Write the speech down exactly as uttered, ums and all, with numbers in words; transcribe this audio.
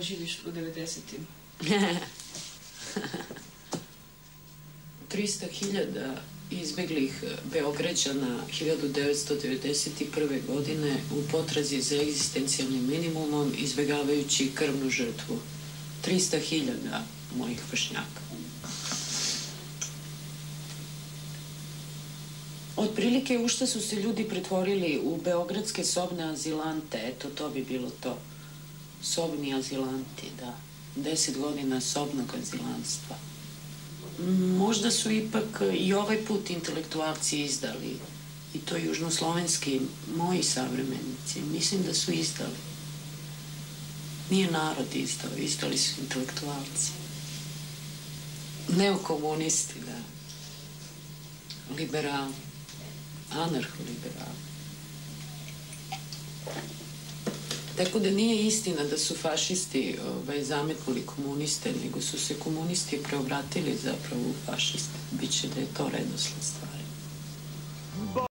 živiš u devedesetim? trista hiljada izbeglih Beograđana hiljadu devetsto devedeset prve. godine u potrazi za egzistencijalnim minimumom, izbegavajući krvnu žrtvu. trista hiljada mojih vršnjaka. Otprilike u šta su se ljudi pretvorili u beogradske sobne azilante, eto to bi bilo to. Sobni azilanti, da. Deset godina sobnog azilanstva. Možda su ipak i ovaj put intelektualci izdali, i to južnoslovenski, moji savremenici, mislim da su izdali. Nije narod izdao, izdali su intelektualci. Neokomunisti, da. Liberali, anarcho-liberali. Tako da nije istina da su fašisti zametnuli komuniste, nego su se komunisti preobratili zapravo u fašiste. Biće da je to redosled stvari.